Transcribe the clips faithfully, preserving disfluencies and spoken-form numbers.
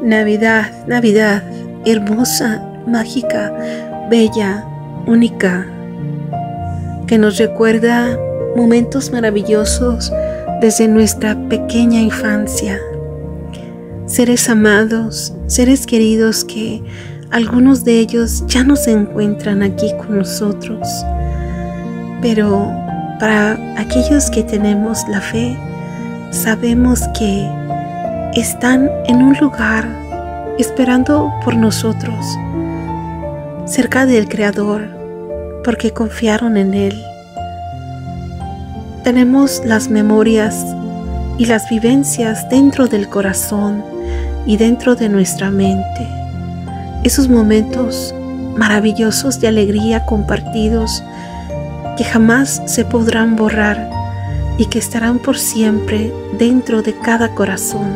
Navidad, Navidad, hermosa, mágica, bella, única, que nos recuerda momentos maravillosos desde nuestra pequeña infancia. Seres amados, seres queridos que algunos de ellos ya no se encuentran aquí con nosotros, pero para aquellos que tenemos la fe, sabemos que están en un lugar esperando por nosotros, cerca del Creador, porque confiaron en Él. Tenemos las memorias y las vivencias dentro del corazón y dentro de nuestra mente. Esos momentos maravillosos de alegría compartidos que jamás se podrán borrar y que estarán por siempre dentro de cada corazón.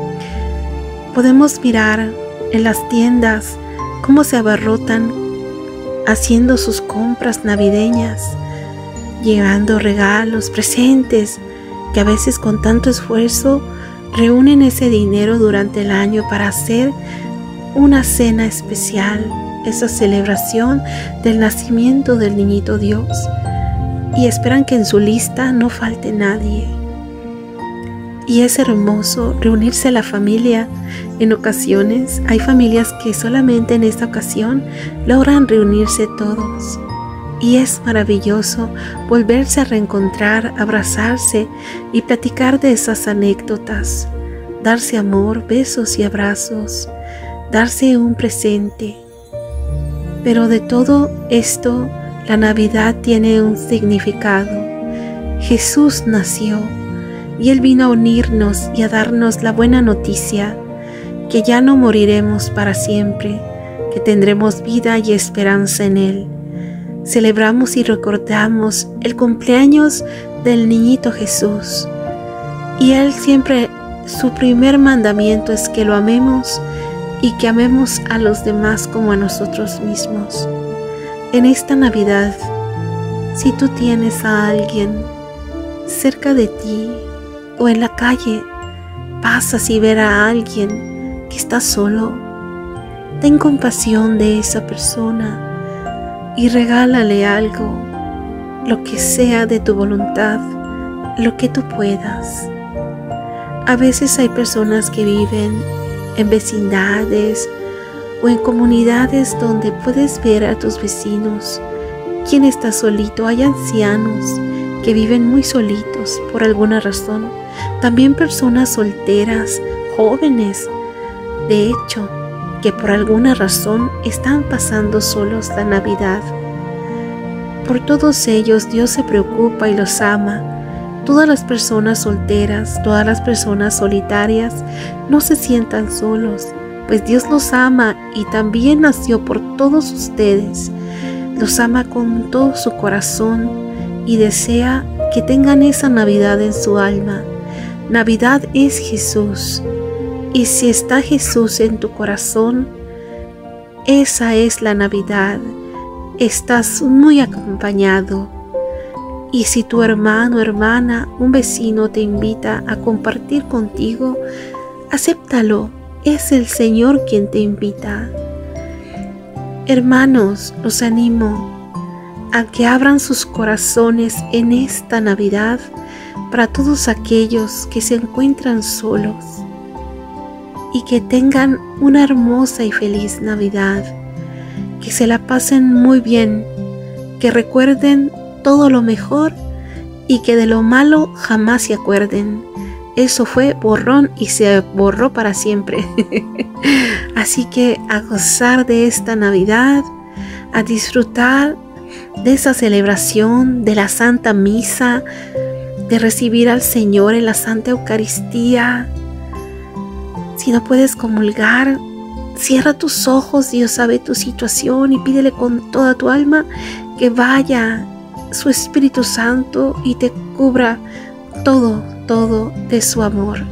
Podemos mirar en las tiendas cómo se abarrotan haciendo sus compras navideñas, llevando regalos, presentes, que a veces con tanto esfuerzo reúnen ese dinero durante el año para hacer una cena especial, esa celebración del nacimiento del niñito Dios, y esperan que en su lista no falte nadie. Y es hermoso reunirse la familia. En ocasiones hay familias que solamente en esta ocasión logran reunirse todos. Y es maravilloso volverse a reencontrar, abrazarse y platicar de esas anécdotas, darse amor, besos y abrazos, darse un presente. Pero de todo esto, la Navidad tiene un significado. Jesús nació y Él vino a unirnos y a darnos la buena noticia, que ya no moriremos para siempre, que tendremos vida y esperanza en Él. Celebramos y recordamos el cumpleaños del niñito Jesús. Y Él siempre, su primer mandamiento es que lo amemos y que amemos a los demás como a nosotros mismos. En esta Navidad, si tú tienes a alguien cerca de ti o en la calle, pasas y ver a alguien que está solo, ten compasión de esa persona y regálale algo, lo que sea de tu voluntad, lo que tú puedas. A veces hay personas que viven en vecindades o en comunidades donde puedes ver a tus vecinos quien está solito. Hay ancianos que viven muy solitos por alguna razón. También personas solteras, jóvenes, de hecho, que por alguna razón están pasando solos la Navidad. Por todos ellos Dios se preocupa y los ama. Todas las personas solteras, todas las personas solitarias, no se sientan solos, pues Dios los ama y también nació por todos ustedes. Los ama con todo su corazón y desea que tengan esa Navidad en su alma. Navidad es Jesús. Y si está Jesús en tu corazón, esa es la Navidad. Estás muy acompañado. Y si tu hermano, hermana, un vecino te invita a compartir contigo, acéptalo. Es el Señor quien te invita. Hermanos, los animo a que abran sus corazones en esta Navidad para todos aquellos que se encuentran solos, y que tengan una hermosa y feliz Navidad, que se la pasen muy bien, que recuerden todo lo mejor y que de lo malo jamás se acuerden. Eso fue borrón y se borró para siempre. Así que a gozar de esta Navidad, a disfrutar de esa celebración de la Santa Misa, de recibir al Señor en la Santa Eucaristía. Si no puedes comulgar, cierra tus ojos, Dios sabe tu situación, y pídele con toda tu alma que vaya su Espíritu Santo y te cubra todo, todo de su amor,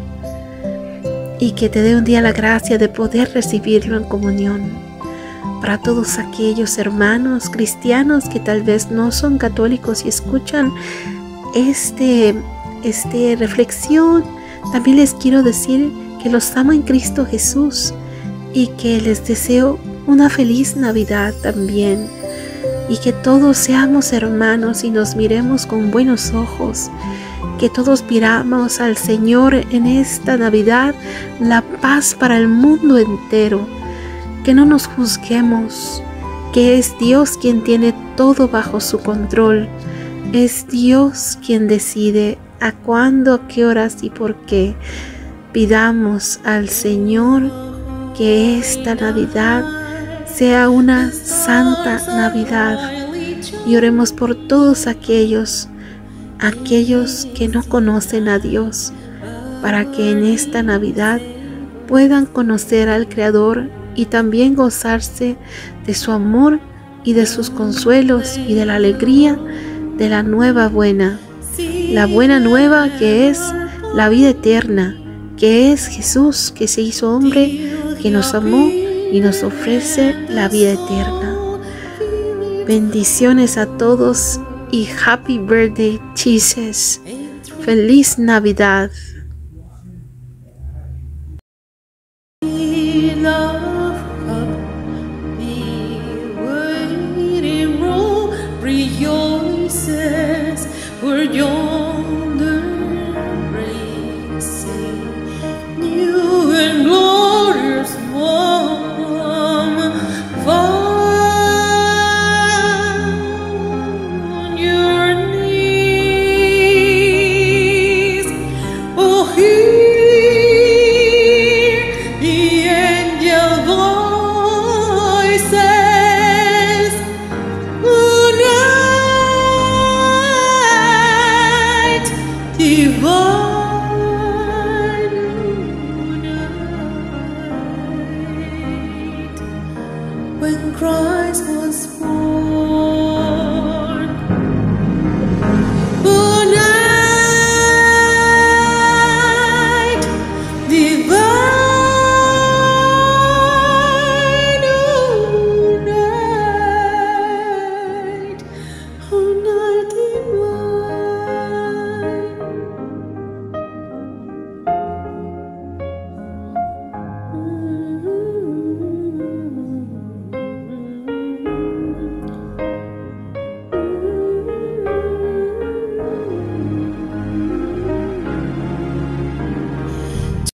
y que te dé un día la gracia de poder recibirlo en comunión. Para todos aquellos hermanos cristianos que tal vez no son católicos y escuchan este, este reflexión, también les quiero decir que los ama en Cristo Jesús, y que les deseo una feliz Navidad también, y que todos seamos hermanos y nos miremos con buenos ojos, que todos pidamos al Señor en esta Navidad la paz para el mundo entero, que no nos juzguemos, que es Dios quien tiene todo bajo su control, es Dios quien decide a cuándo, a qué horas y por qué. Pidamos al Señor que esta Navidad sea una santa Navidad y oremos por todos aquellos, aquellos que no conocen a Dios, para que en esta Navidad puedan conocer al Creador y también gozarse de su amor y de sus consuelos y de la alegría de la nueva buena, la buena nueva que es la vida eterna, que es Jesús que se hizo hombre, que nos amó y nos ofrece la vida eterna. Bendiciones a todos y Happy Birthday, Jesus. Feliz Navidad.